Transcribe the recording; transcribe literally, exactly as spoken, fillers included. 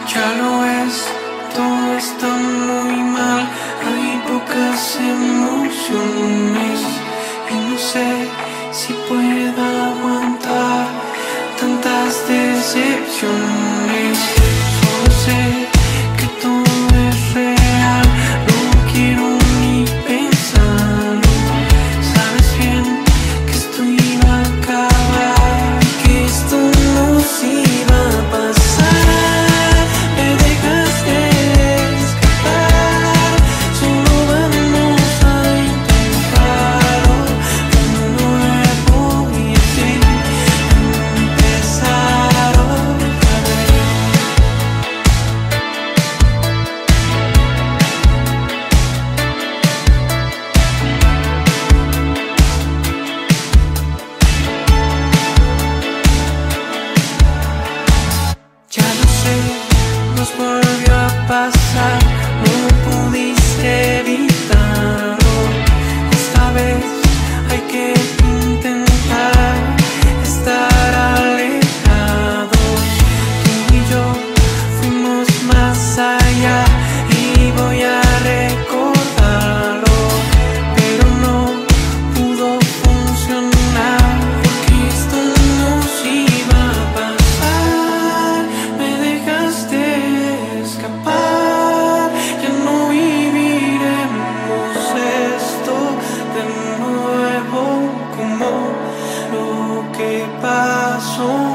Ya lo es, todo está muy mal, hay pocas emociones y no sé si pueda aguantar tantas decepciones. Solo sé que todo es real, no quiero ni pensarlo. Sabes bien que esto iba a acabar, que esto no se iba a pasar. Ya lo sé, nos volvió a pasar, no pudiste evitarlo. Esta vez hay que intentar estar alejados. Tú y yo fuimos más allá y voy a recordarlo, pero no pudo funcionar porque esto no se iba a pasar. Me dejaste escapar, ya no viviremos esto de nuevo como lo que pasó.